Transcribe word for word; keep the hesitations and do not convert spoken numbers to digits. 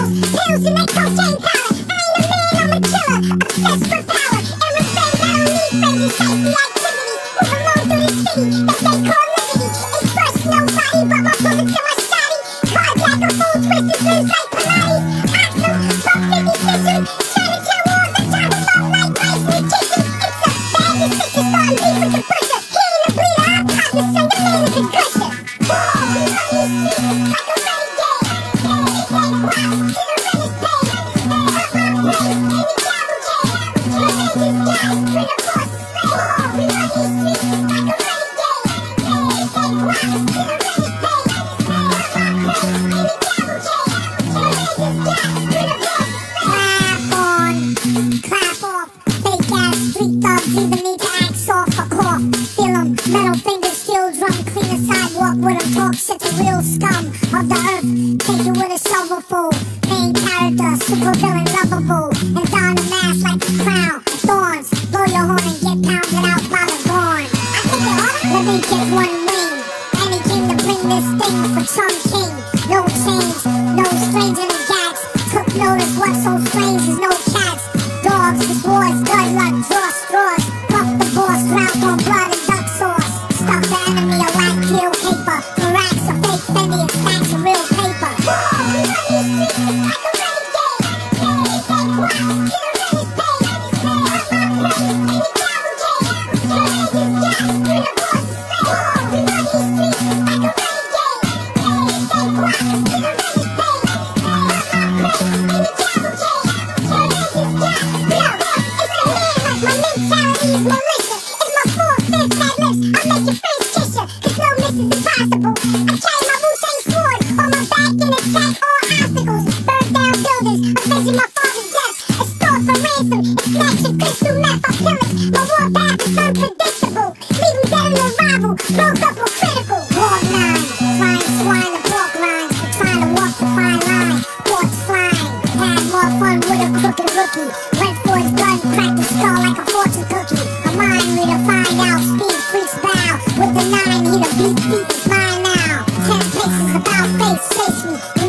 pills, pills and that cocaine powder. I ain't a man, I'm a killer, obsessed with power and respect. I don't need crazy safety activities. Move along through the city that they call liberty. Ain't trust nobody but my bullets and my shotty. Carjack a fool, twisted limbs like Pilates. Axel, fuck fifty Fisher, shut it to walls that chop them up like rice in the kitchen. It's a bag of stitches starting beef with the pusher. He ain't a bleeder, I'm partner, son, your man is a gusher. Whoa, we run these streets like a renegade. It's like wow, to the realest pay. Up my brain in the cavalcade. My name is guys, bring the force to stay. Whoa, we run these streets like a renegade. It's like wow, to the realest pay. Up my brain in the cavalcade. My name is guys, bring the force to stay. Clap on, clap off. Fake ass street thugs either need to act soft or cough. Feel 'em, metal fingers, steel drum, clean the sidewalk with 'em, talk shit to real scum of the earth. Take it with a shovelful. Main character, super villain, lovable, and don a mask like a crown. Thorns, blow your horn and get pounded out by the horn. I think it ought, let me get one ring. And he came to bring this thing for Chum King. No change, no strange in the gags. Took notice what's so strange is no cats. Dogs, this war's good luck, draw straws. Puff the boss, ground on blood and duck sauce. Stuff the enemy a whack deal paper. Barracks a fake Fendi and stacks of real paper. Whoa, we run these streets like a renegade. Yeah, it's like wow, to the realest pay. Up my brain in the cavalcade. My name is guys, bring the force to stay. Whoa, we run these streets like a renegade. Yeah, it's like wow, to the realest pay. Up my brain in the cavalcade. My name is guys, bring the force to stay. It's a man like my mentality is militia. It's my four fifth that lips. I'll make your face kiss ya, cause no miss is impossible. I carry my Wu-Tang sword on my back and attack all obstacles. Burn down buildings, avenging my father's death. Extort for ransom, it's snatching crystal meth. I kill it, my war path is unpredictable. Leave 'em dead in the rival, broke up or critical. War nine, flying swine and pork rinds. For trying to walk the fine line, ports flying. Had more fun with a crooked rookie. Went for his gun, cracked his skull like a fortune cookie. A mind reader find out, speed freaks bow. With the nine, he the beat beat is mine now. Ten paces about face, chase me.